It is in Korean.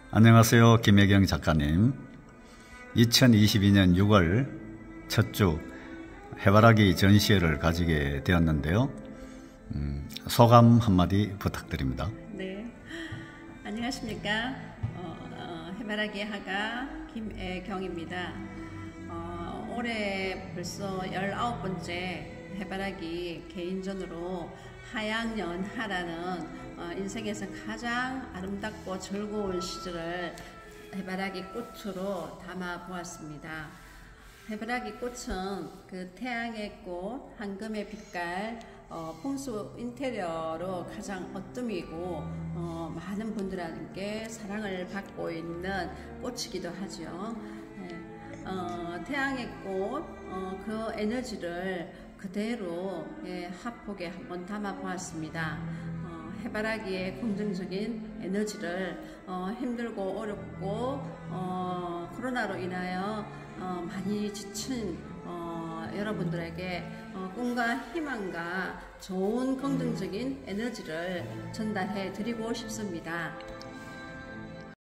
안녕하세요. 김혜경 작가님. 2022년 6월 첫 주 해바라기 전시회를 가지게 되었는데요. 소감 한마디 부탁드립니다. 네, 안녕하십니까. 해바라기 화가 김혜경입니다. 올해 벌써 19번째 해바라기 개인전으로 하양연하라는 인생에서 가장 아름답고 즐거운 시절을 해바라기 꽃으로 담아 보았습니다. 해바라기 꽃은 그 태양의 꽃, 황금의 빛깔, 풍수 인테리어로 가장 어뜸이고 많은 분들에게 사랑을 받고 있는 꽃이기도 하죠. 태양의 꽃, 그 에너지를 그대로 화폭에 한번 담아 보았습니다. 해바라기의 긍정적인 에너지를 힘들고 어렵고 코로나로 인하여 많이 지친 여러분들에게 꿈과 희망과 좋은 긍정적인 에너지를 전달해 드리고 싶습니다.